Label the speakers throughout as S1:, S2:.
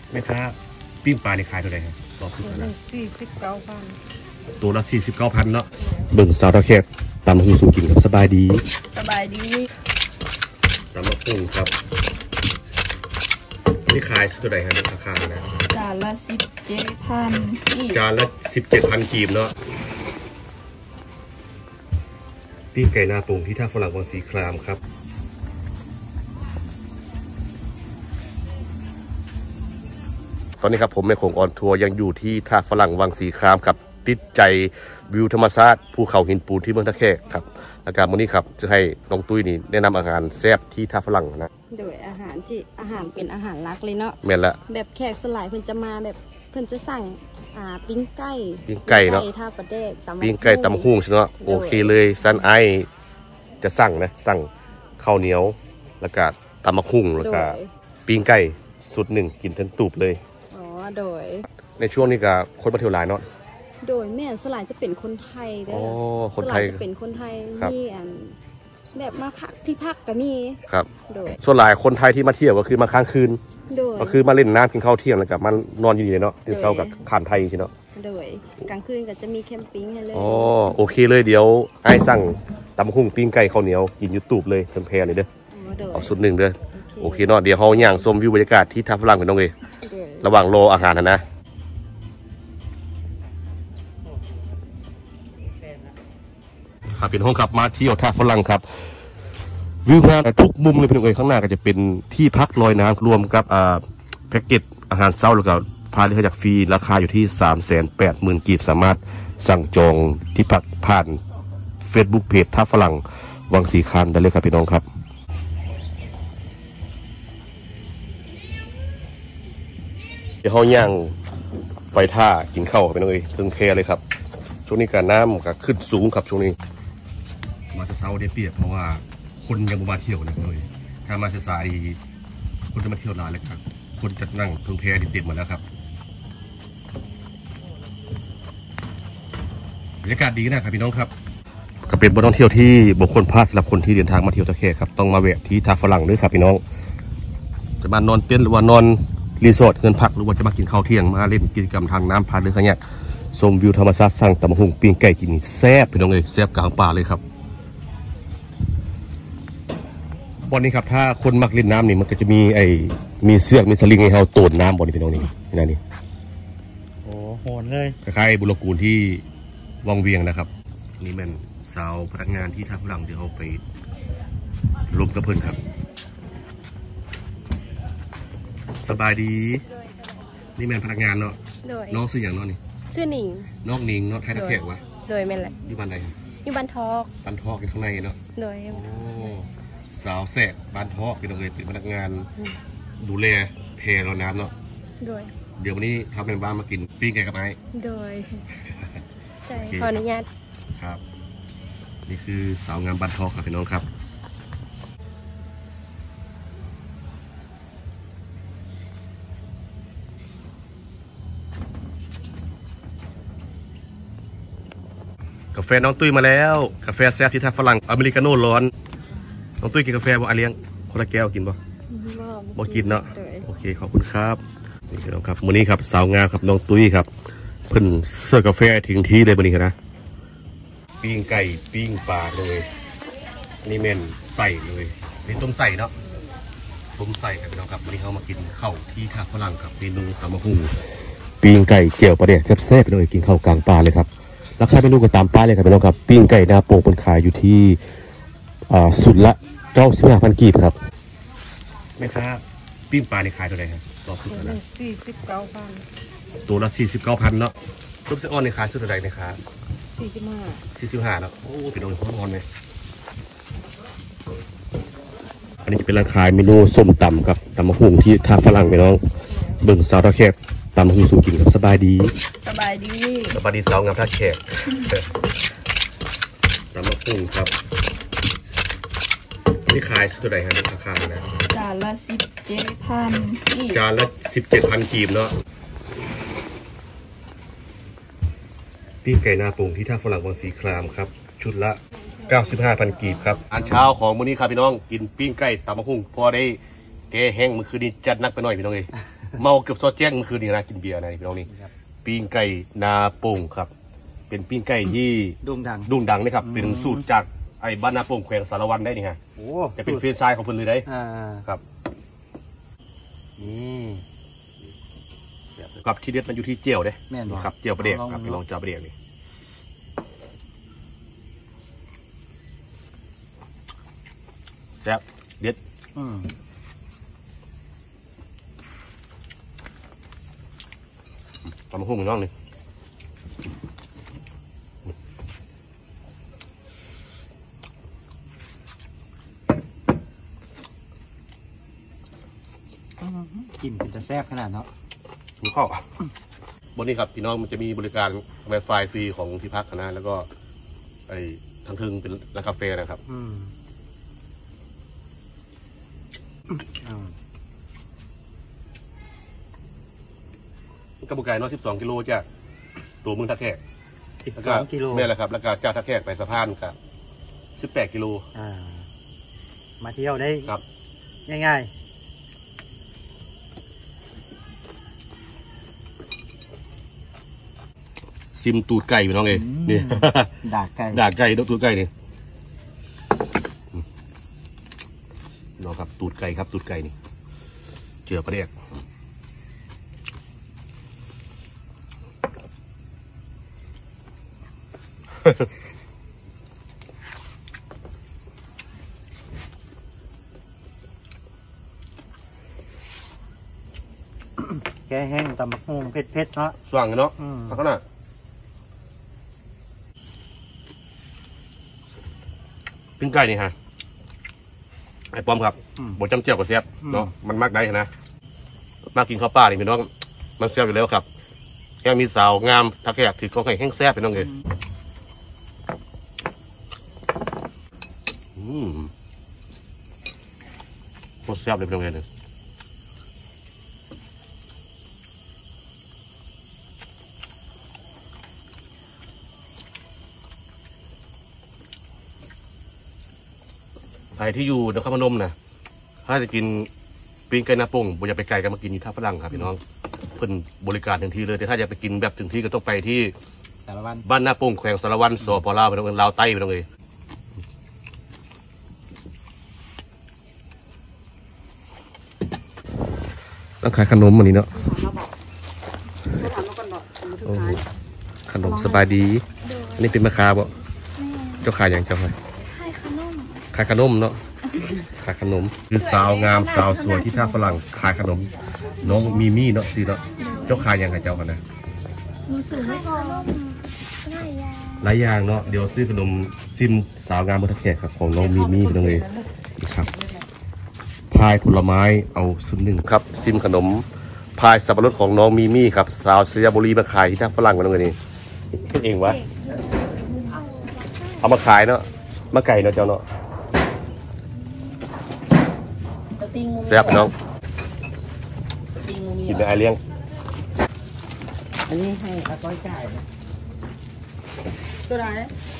S1: แม่ค้าปิ้งปลาในขายเท่าไหร่ครับรอบสุดนะ
S2: 49,000
S1: ตัวละ49,000เนาะเบิ่งสาวตะแคกตำหูสูกินครับสบายดีตำมะพุงครับนี่ขายเท่าไหร่ครับราคานะ
S2: จานละ17,000
S1: จานละ17,000กีบเนาะปิ้งไก่นาปรุงที่ท่าฝรั่งวังสีครามครับตอนนี้ครับผมในโคงออนทัวร์ยังอยู่ที่ท่าฝรั่งวังสีครามครับติดใจวิวธรรมชาติภูเขาหินปูนที่เมืองตะแคกครับอาการวันนี้ครับจะให้น้องตุ้ยนี่แนะนำอาหารแซ่บที่ท่าฝรั่งนะ
S2: โดยอาหารเป็นอาหารลักเลยเนาะ
S1: แม่นละ
S2: แบบแขกสลายเพิ่นจะมาแบบเพิ่นจะสั่งปิ้งไ
S1: ก่เนาะ
S2: ท่าประเดก
S1: ปิ้งไก่ตำหุ้งใช่เนาะโอเคเลยซันไอจะสั่งข้าวเหนียวแล้วก็ตำมะคุ้งแล้วก็ปิ้งไก่สุดหนึ่งกินทั้งตูบเลย
S2: อ๋อโดย
S1: ในช่วงนี้ก็คนมาเที่ยวหลายเนาะ
S2: โดยแม่สลายจะเป็นคนไทยเด้อ
S1: คนไทย
S2: จะเป็นคนไทยมีแบบมาพักที่พักก็มี
S1: ครับโดยส่วนหลายคนไทยที่มาเที่ยวก็คือมาค้างคืนก็คือมาเล่นน้ำกินข้าวเที่ยงแล้วก็มานอนอยู่นี่เนาะตื่นเช้ากับขานไทยใช่เนาะ
S2: โดยกลางคืนก็จะมีแคมปิ้งให้เลย
S1: อ๋อโอเคเลยเดี๋ยวไอ้สั่งตำหุ้งปิ้งไก่ข้าวเหนียวกินยูทูบเลยเพิ่มแพรเลยเด้อเอาสุดหนึ่งเด้อโอเคเนาะเดี๋ยวเขาย่างชมวิวบรรยากาศที่ท่าฝรั่งกันน้องเลยระหว่างรออาหารนะครับเป็นห้องขับมาเที่ยวท่าฝรั่งครับวิวงานทุกมุมเลยพี่น้องเอ๋ยข้างหน้าก็จะเป็นที่พักลอยน้ำรวมกับแพ็กเกจอาหารเช้าแล้วก็พาเรือจากฟรีราคาอยู่ที่ 380,000 กีบสามารถสั่งจองที่พักผ่าน Facebook เพจท่าฝรั่งวังสีครามได้เลยครับพี่น้องครับเดี๋ยวเขาย่างไปท่ากินข้าวพี่น้องเอ๋ยถึงเพเลยครับช่วงนี้การน้ำก็ขึ้นสูงครับช่วงนี้มาจะเช้าได้เปรียบเพราะว่าคนยังมาเที่ยวนะเลยถ้ามาสายคนจะมาเที่ยวนานเลยครับคนจะนั่งทึงแพเด็ดๆหมดแล้วครับบรรยากาศดีนะครับพี่น้องครับก็เป็นบนท่องเที่ยวที่บุคคลพลาดสำหรับคนที่เดินทางมาเที่ยวตะแคกครับต้องมาแวะที่ท่าฝรั่งด้วยครับพี่น้องจะมานอนเต็นท์หรือว่านอนรีสอร์ทเงินพักหรือว่าจะมากินข้าวเที่ยงมาเล่นกิจกรรมทางน้ำพายเรือขยักชมวิวธรรมชาติสั่งตำหุ่งปิ้งไก่กินแซ่บพี่น้องเลยแซ่บกลางป่าเลยครับวันนี้ครับถ้าคนมักเล่นน้ำนี่มันก็จะมีเสือกมีสลิงให้เราโตนน้ำบนนี้พี่น้องนี่นี่
S3: โอ้โหดเลย
S1: คล้ายๆบุรกูลที่วังเวียงนะครับนี่แม่นสาวพนักงานที่ท่าฝรั่งที่เขาไปรวมกับเพื่อนครับสบายดีนี่แม่นพนักงานเนาะน้องชื่ออย่างน้องนี่
S2: ชื่อหนิง
S1: น้องหนิงเนาะไทยตะแคกวะ
S2: โดยแม่นแหละ
S1: ที่บ้านไหน
S2: ที่บ้านทอก
S1: อยู่ข้างในเนาะ
S2: โดย
S1: สาวแสกบ้านทอกเป็นเลยเป็นพนักงานดูแลเพลเราน้ำเนาะ
S2: โดย
S1: เดี๋ยววันนี้ทำเป็นบ้านมากินปิ้งไก่กับไอ้
S2: โดยใจขออนุญาต
S1: ครับนี่คือสาวงามบ้านทอกครับพี่น้องครับกาแฟน้องตุ้ยมาแล้วกาแฟแซ่บที่ท่าฝรั่งอเมริกาโน่ร้อนน้องตุ้ยกินกาแฟบ่อาเลี้ยงคนละแก้วกินบ่กินเนาะโอเคขอบคุณครับนี่คือน้องครับวันนี้ครับสาวงามครับน้องตุ้ยครับเพิ่นเสิร์ฟกาแฟถึงที่เลยวันนี้ครับนะปิ้งไก่ปิ้งปลาเลยนี่เมนใส่เลยนี่ต้มใส่เนาะต้มใส่ครับพี่น้องครับวันนี้เขามากินข้าวที่ท่าฝรั่งครับเมนูตำมะหุ่งปิ้งไก่เจียวปลาเดี่ยแซ่บๆเลยกินข้าวกลางปลาเลยครับราคาเมนูก็ตามป้ายเลยครับพี่น้องครับปิ้งไก่หน้าโป่งเป็นขายอยู่ที่สุดละ95,000 กีบครับแม่ค้าปิ้งปลาในขายเท่าไหร่ครับรอบสุดนะ
S2: 49,000
S1: ตัวละ49,000เนาะรูปเส้นอ่อนในขายสุดเท่าไหร่ในขา45เนาะโอ้พี่น้องอ่อนเลยอันนี้จะเป็นร้านขายเมนูส้มตำครับตำมะฮุ่งที่ท่าฝรั่งพี่น้องเบิ่งสาวตะแคกตำมะฮุ่งสูกินครับสบายดีสบายดีสาวงามท่าแขกตำมะฮุ่งครับนี่ขายสุดเท่าไหร่ครับราคานะ
S2: จานละ17,000
S1: จานละ17,000 กีบเนาะปิ้งไก่นาปรุงที่ท่าฝรั่งวังสีครามครับชุดละ95,000 กีบครับอาหารเช้าของมื้อนี้ครับพี่น้องกินปิ้งไก่ตำมะฮุ่งพอได้แกแห้งเมื่อคืนนี้จัดนักไปหน่อยพี่น้องเอ้ยเมาเกือบซอดแจ้งเมื่อคืนนี้นะกินเบียร์นะพี่น้องนี่ปิ้งไก่นาโป่งครับ เป็นปิ้งไก่ที่โด่งดังนะครับเป็นสูตรจากไอ้บ้านนาโป่งแขวงสารวันได้นี่ฮะจะเป็นเฟรนช์ชายของเพิ่นเลยได้ครับนี่กับที่เด็ดมันอยู่ที่เจียวเด้ครับเจียวประเดกครับพี่น้องเจียวประเดกนี่แซ่บเด็ดตำหุ่งน้องนี่
S3: กินเป็นจะแซ่บขนาดเนาะ
S1: มีข้าวบนนี้ครับพี่น้องมันจะมีบริการ Wi-Fi ฟรีของที่พักนะแล้วก็ไอ้ทางทึงเป็นร้านกาแฟนะครับกระบุกไก่น้อย12 กิโลจากตัวเมืองท่าแขก
S3: 12 กิโล
S1: นี่แหละครับแล้วก็จากท่าแขกไปสะพานกับ18 กิโล
S3: มาเที่ยวได้
S1: ครับ
S3: ง่าย
S1: ซิมตูดไก่พี่น้องเองนี่
S3: ดากไก่
S1: ตูดไก่นี่น้องครับตูดไก่ครับตูดไก่นี่เจือประเดก
S3: แกแห้งตำบักหุ่งเผ็ดเนาะ
S1: สั่งเนาะขนาดปิ้งไก่นี่ฮะไอ้ป้อมครับบดจำเจียวกับเสียบเนาะมันมากได้นะมากกินข้าวปลานี่พี่น้องมันเสียบอยู่แล้วครับแค่มีสาวงามทักแขกถือของไข่แห้งแซ่บพี่น้องเลยโคตรแซ่บเลยพี่น้องเลยใครที่อยู่นครพนมนะถ้าจะกินปิ้งไก่นาโป่งบ่อยากไปไกลกันมากินที่ท่าฝรั่งครับพี่น้องเพิ่นบริการถึงที่เลยแต่ถ้าอยากไปกินแบบถึงที่ก็ต้องไปที่
S3: สารวัน
S1: บ้านนาโป่งแขวงสารวันสปลาวไปตรงลาวใต้ไปตรงเลยต้องขายขนมอันนี้เนาะขนมสบายดีอันนี้เป็นมะขามบ่เจ้าขายอย่างเจ้าขายขายขนมเนาะขายขนมคือสาวงามสาวสวยที่ท่าฝรั่งขายขนมน้องมีมี่เนาะสิเนาะเจ้าขายยังไงเจ้ากันนะหลายอย่างเนาะเดี๋ยวซื้อขนมซิมสาวงามบนท่าแขกครับของน้องมีมี่ไปตรงเลยนี่ครับพายผลไม้เอาซุปหนึ่งครับซิมขนมพายสับปะรดของน้องมีมี่ครับสาวสระบุรีมาขายที่ท่าฝรั่งไปตรงนี้เองวะเอามาขายเนาะมาไก่เนาะเจ้าเนาะแซ่บน้องกินได้เลี้ยง
S3: อันนี้ให้อาก้อยจ่ายตัวไหน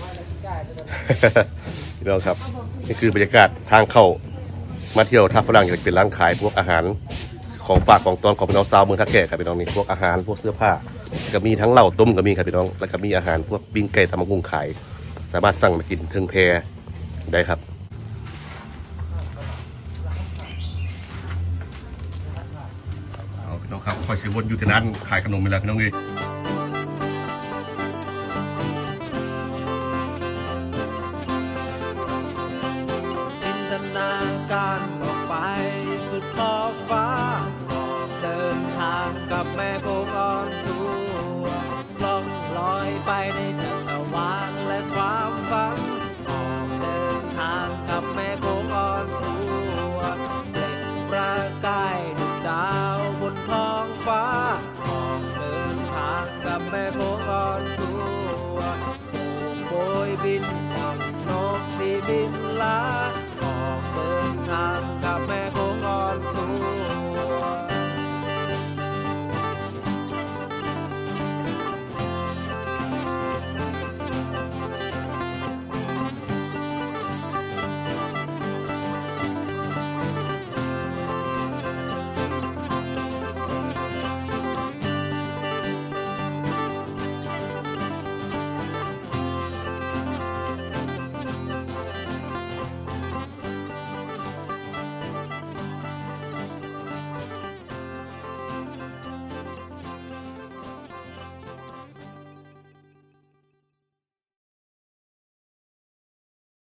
S1: พี่น้องครับนี่คือบรรยากาศทางเข้ามาเที่ยวท่าฝรั่งจะเป็นร้านขายพวกอาหารของฝากของตอนของพี่น้องสาวเมืองท่าแขกครับพี่น้องนี่พวกอาหารพวกเสื้อผ้าก็มีทั้งเหล้าต้มก็มีครับพี่น้องแล้วก็มีอาหารพวกปิ้งไก่ตำบักหุ่งขายสามารถสั่งมากินถึงแพได้ครับพี่น้องครับคอยซื้อวนอยู่ที่นั้นขายขนมไปแล้วพี่น้องเลย